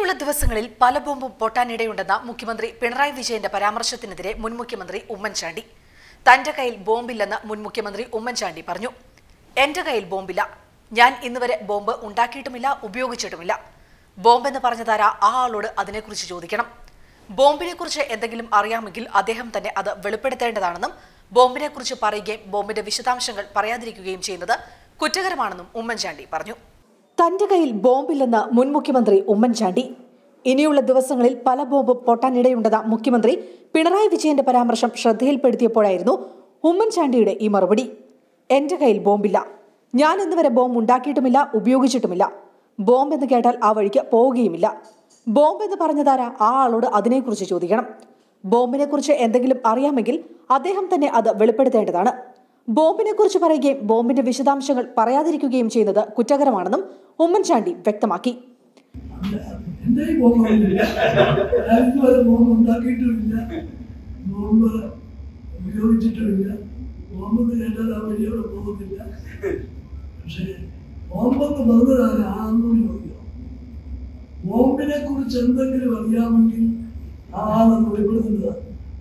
ഇനിയുള്ള ദിവസങ്ങളിൽ പല ബോംബും പൊട്ടാനിടയുണ്ടെന്ന മുഖ്യമന്ത്രി പിണറായി വിജയന്റെ പരാമർശത്തിനെതിരെ മുൻ മുഖ്യമന്ത്രി ഉമ്മൻ ചാണ്ടി. തന്റെ കയ്യിൽ ബോംബില്ലെന്ന് മുൻ മുഖ്യമന്ത്രി ഉമ്മൻ ചാണ്ടി പറഞ്ഞു. എന്റെ കയ്യിൽ ബോംബില്ല. ഞാൻ ഇന്നുവരെ ബോംബ് ഉണ്ടാക്കിയിട്ടുമില്ല, ഉപയോഗിച്ചിട്ടുമില്ല. ബോംബെന്ന് പറഞ്ഞതാരാ, ആ ആളോട് അതിനെക്കുറിച്ച് ചോദിക്കണം. ബോംബിനെക്കുറിച്ച് എന്തെങ്കിലും അറിയാമെങ്കിൽ അദ്ദേഹം തന്നെ അത് വെളിപ്പെടുത്തേണ്ടതാണെന്നും ബോംബിനെക്കുറിച്ച് പറയുകയും ബോംബിന്റെ വിശദാംശങ്ങൾ പറയാതിരിക്കുകയും ചെയ്യുന്നത് കുറ്റകരമാണെന്നും ഉമ്മൻചാണ്ടി പറഞ്ഞു. തന്റെ കയ്യിൽ ബോംബില്ലെന്ന് മുൻ മുഖ്യമന്ത്രി ഉമ്മൻചാണ്ടി. ഇനിയുള്ള ദിവസങ്ങളിൽ പല ബോംബും പൊട്ടാനിടയുണ്ടെന്ന മുഖ്യമന്ത്രി പിണറായി വിജയന്റെ പരാമർശം ശ്രദ്ധയിൽപ്പെടുത്തിയപ്പോഴായിരുന്നു ഉമ്മൻചാണ്ടിയുടെ ഈ മറുപടി. എന്റെ കയ്യിൽ ബോംബില്ല. ഞാൻ ഇന്നുവരെ ബോംബ് ഉണ്ടാക്കിയിട്ടുമില്ല, ഉപയോഗിച്ചിട്ടുമില്ല. ബോംബെന്ന് കേട്ടാൽ ആ വഴിക്ക് പോവുകയുമില്ല. ബോംബെന്ന് പറഞ്ഞതാരാ, ആ ആളോട് അതിനെക്കുറിച്ച് ചോദിക്കണം. ബോംബിനെക്കുറിച്ച് എന്തെങ്കിലും അറിയാമെങ്കിൽ അദ്ദേഹം തന്നെ അത് വെളിപ്പെടുത്തേണ്ടതാണ്. ബോംബിനെക്കുറിച്ച് പറയുകയും ബോംബിന്റെ വിശദാംശങ്ങൾ പറയാതിരിക്കുകയും ചെയ്യുന്നത് കുറ്റകരമാണെന്നും ഉമ്മൻചാണ്ടി വ്യക്തമാക്കി. ബോംബിനെ കുറിച്ച് എന്തെങ്കിലും അറിയാമെങ്കിൽ ആ ആളെന്ന് വെളിപ്പെടുത്തുന്നതാണ്.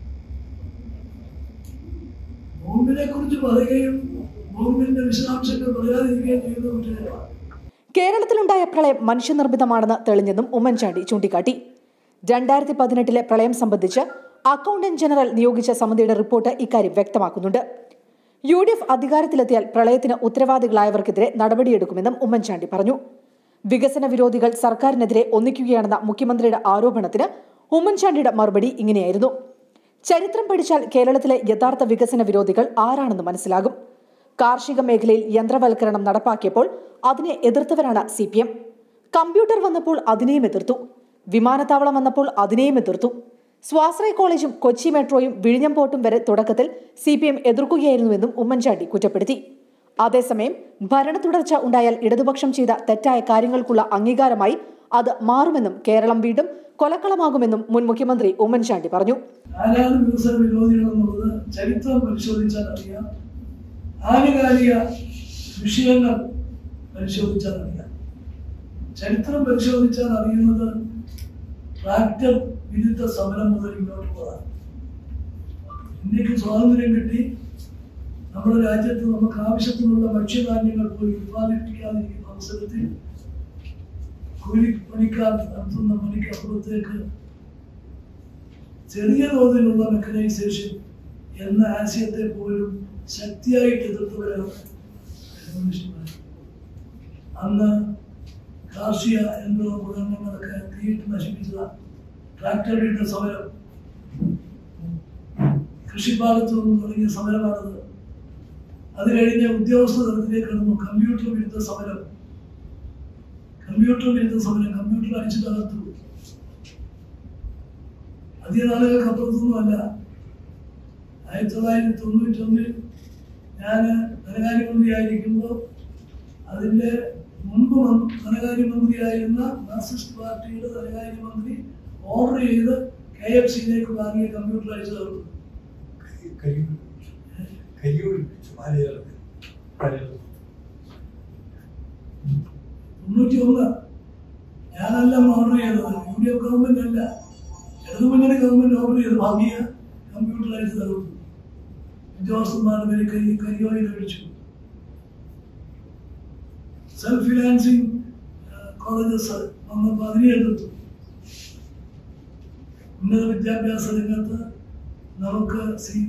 ബോംബിനെ കുറിച്ച് പറയുകയും ബോംബിന്റെ വിശദാംശങ്ങൾ പറയാതിരിക്കുകയും ചെയ്യുന്നത്. കേരളത്തിലുണ്ടായ പ്രളയം മനുഷ്യനിർമ്മിതമാണെന്ന് തെളിഞ്ഞെന്നും ഉമ്മൻചാണ്ടി ചൂണ്ടിക്കാട്ടി. 2018 പ്രളയം സംബന്ധിച്ച് അക്കൗണ്ടന്റ് ജനറൽ നിയോഗിച്ച സമിതിയുടെ റിപ്പോർട്ട് ഇക്കാര്യം വ്യക്തമാക്കുന്നുണ്ട്. UDF അധികാരത്തിലെത്തിയാൽ പ്രളയത്തിന് ഉത്തരവാദികളായവർക്കെതിരെ നടപടിയെടുക്കുമെന്നും ഉമ്മൻചാണ്ടി പറഞ്ഞു. വികസന വിരോധികൾ സർക്കാരിനെതിരെ ഒന്നിക്കുകയാണെന്ന മുഖ്യമന്ത്രിയുടെ ആരോപണത്തിന് ഉമ്മൻചാണ്ടിയുടെ മറുപടി ഇങ്ങനെയായിരുന്നു. ചരിത്രം പഠിച്ചാൽ കേരളത്തിലെ യഥാർത്ഥ വികസന വിരോധികൾ ആരാണെന്ന് മനസ്സിലാകും. കാർഷിക മേഖലയിൽ യന്ത്രവൽക്കരണം നടപ്പാക്കിയപ്പോൾ അതിനെ എതിർത്തവരാണ് CPM. കമ്പ്യൂട്ടർ വന്നപ്പോൾ അതിനെയും എതിർത്തു. വിമാനത്താവളം വന്നപ്പോൾ അതിനെയും എതിർത്തു. സ്വാശ്രയ കോളേജും കൊച്ചി മെട്രോയും വിഴിഞ്ഞം പോർട്ടും വരെ തുടക്കത്തിൽ CPM എതിർക്കുകയായിരുന്നുവെന്നും ഉമ്മൻചാണ്ടി കുറ്റപ്പെടുത്തി. അതേസമയം ഭരണ തുടർച്ച ഉണ്ടായാൽ ഇടതുപക്ഷം ചെയ്ത തെറ്റായ കാര്യങ്ങൾക്കുള്ള അംഗീകാരമായി അത് മാറുമെന്നും കേരളം വീണ്ടും കൊലക്കളമാകുമെന്നും മുൻ മുഖ്യമന്ത്രി ഉമ്മൻചാണ്ടി പറഞ്ഞു. ആരാണ് വികസന വിരോധികൾ എന്നുള്ളത് ചരിത്രം പരിശോധിച്ചാൽ അറിയാം. ആനുകാലിക വിഷയങ്ങൾ പരിശോധിച്ചാൽ അറിയാം. ചരിത്രം പരിശോധിച്ചാൽ അറിയുന്നത് ട്രാക്ടർ വിരുദ്ധ സമരം മുതൽ ഇങ്ങോട്ടുള്ളതാണ്. ഇന്ത്യക്ക് സ്വാതന്ത്ര്യം കിട്ടി. നമ്മുടെ രാജ്യത്ത് നമുക്ക് ആവശ്യത്തിനുള്ള ഭക്ഷ്യധാന്യങ്ങൾ പോയി ഉത്പാദിപ്പിക്കാതിരിക്കുന്ന അവസരത്തിൽ കൂലിപ്പണിക്കാർ നടത്തുന്ന പണിക്കപ്പുറത്തേക്ക് ചെറിയ തോതിലുള്ള മെക്കനൈസേഷൻ എന്ന ആശയത്തെ പോലും ശക്തിയായിട്ട് എതിർത്തവരാണ് കമ്മ്യൂണിസ്റ്റുകാർ. അന്ന് കാർഷിക യന്ത്രോപകരണങ്ങളൊക്കെ തീയിട്ട് നശിപ്പിച്ച ട്രാക്ടർ വിരുദ്ധ സമരം, കൃഷിഭാഗത്തു നിന്നും തുടങ്ങിയ സമരമാണത്. അത് കഴിഞ്ഞ ഉദ്യോഗസ്ഥ തലത്തിലേക്ക് കടന്നു. കമ്പ്യൂട്ടർ വിരുദ്ധ സമരം കമ്പ്യൂട്ടർ അടിച്ചു തകർത്തു. അധിക നാളുകൾക്ക് അപ്പുറത്തൊന്നുമല്ല. 1991 ഞാൻ ധനകാര്യമന്ത്രിയായിരിക്കുമ്പോൾ അതിൻ്റെ മുൻപ് ധനകാര്യമന്ത്രിയായിരുന്ന മാർക്സിസ്റ്റ് പാർട്ടിയുടെ ധനകാര്യമന്ത്രി ഓർഡർ ചെയ്ത് KFC-യിലേക്ക് വാങ്ങിയ കമ്പ്യൂട്ടർ അടിച്ചു തകർത്തു. 91 ഞാനല്ല ഓർഡർ ചെയ്തത്. UDF ഗവൺമെന്റ് അല്ല, ഇടതുമുന്നണി ഗവൺമെന്റ് ഓർഡർ ചെയ്ത് വാങ്ങിയ കമ്പ്യൂട്ടർ അടിച്ചു തകർത്തു. ഉദ്യോഗസ്ഥന്മാരുടെ പേര് കരിയോയിൽ ഒഴിച്ചു. സെൽഫ് ഫിനാൻസിങ് കോളേജസ് വന്നപ്പോൾ അതിനെ എതിർത്തു. ഉന്നത വിദ്യാഭ്യാസ രംഗത്ത് നമുക്ക്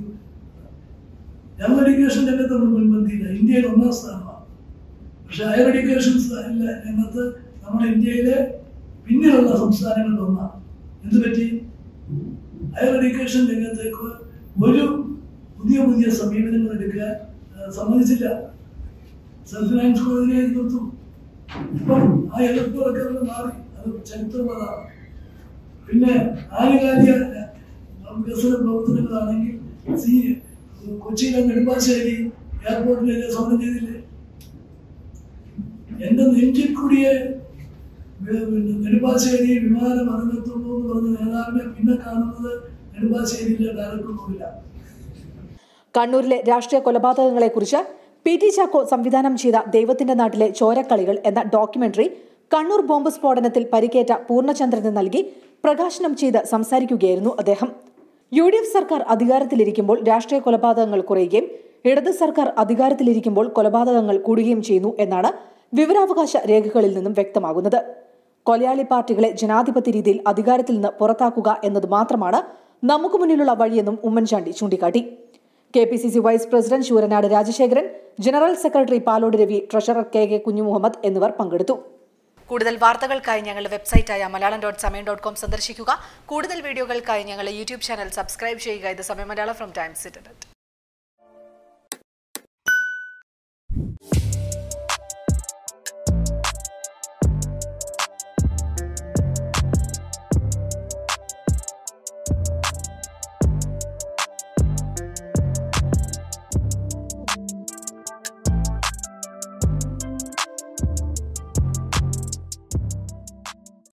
ജനറൽ എഡ്യൂക്കേഷൻ രംഗത്ത് നമ്മൾ മുൻപന്തിയില്ല. ഇന്ത്യയിൽ 1ാം സ്ഥാനമാണ്. പക്ഷെ ഹയർ എഡ്യൂക്കേഷൻ രംഗത്ത് നമ്മുടെ ഇന്ത്യയിലെ പിന്നിലുള്ള സംസ്ഥാനങ്ങളിൽ ഒന്നാണ്. എന്ത് പറ്റി? ഹയർ എഡ്യൂക്കേഷൻ രംഗത്തേക്ക് ഒരു പുതിയ സമീപനങ്ങൾ എടുക്കാൻ സമ്മതിച്ചില്ല. സെൽഫ് ഫിനാൻസ് കോളേജിനെ എതിർത്തു. ഇപ്പം ആ എതിർപ്പുകളൊക്കെ മാറി. അത് ചരിത്രപരമാണ്. പിന്നെ ആനുകാലിക വികസന പ്രവർത്തനങ്ങളാണെങ്കിൽ കൊച്ചിയിലെ നെടുമ്പാശ്ശേരി എയർപോർട്ടിലേക്ക് സ്വർണം ചെയ്തില്ലേ? എന്റെ നെഞ്ചിൽ കൂടിയെ നെടുമ്പാശ്ശേരി വിമാനം ഇറങ്ങത്തുള്ളൂ എന്ന് പറഞ്ഞ നേതാവിനെ പിന്നെ കാണുന്നത് നെടുമ്പാശ്ശേരിയിലെ ഡയറക്ടറൊന്നുമില്ല. കണ്ണൂരിലെ രാഷ്ട്രീയ കൊലപാതകങ്ങളെക്കുറിച്ച് PT ചാക്കോ സംവിധാനം ചെയ്ത ദൈവത്തിന്റെ നാട്ടിലെ ചോരക്കളികൾ എന്ന ഡോക്യുമെന്ററി കണ്ണൂർ ബോംബ് സ്ഫോടനത്തിൽ പരിക്കേറ്റ പൂർണ്ണചന്ദ്രന് നൽകി പ്രകാശനം ചെയ്ത് സംസാരിക്കുകയായിരുന്നു അദ്ദേഹം. UDF സർക്കാർ അധികാരത്തിലിരിക്കുമ്പോൾ രാഷ്ട്രീയ കൊലപാതകങ്ങൾ കുറയുകയും ഇടത് സർക്കാർ അധികാരത്തിലിരിക്കുമ്പോൾ കൊലപാതകങ്ങൾ കൂടുകയും ചെയ്യുന്നു എന്നാണ് വിവരാവകാശ രേഖകളിൽ നിന്നും വ്യക്തമാകുന്നത്. കൊലയാളി പാർട്ടികളെ ജനാധിപത്യ രീതിയിൽ അധികാരത്തിൽ നിന്ന് പുറത്താക്കുക എന്നത് മാത്രമാണ് നമുക്ക് മുന്നിലുള്ള വഴിയെന്നും ഉമ്മൻചാണ്ടി ചൂണ്ടിക്കാട്ടി. KPCC vice president Sooranad Rajasekharan, general secretary Palode Ravi, treasurer KK Kunjumuhammed എന്നിവർ പങ്കെടുത്തു. കൂടുതൽ വാർത്തകൾക്കായി ഞങ്ങളുടെ വെബ്സൈറ്റായ malayalam.samayam.com സന്ദർശിക്കുക. കൂടുതൽ വീഡിയോകൾക്കായി ഞങ്ങളുടെ യൂട്യൂബ് ചാനൽ സബ്സ്ക്രൈബ് ചെയ്യുക. ഇത് സമയം മലയാളം ഫ്രം ടൈംസ് ഇന്റർനെറ്റ്.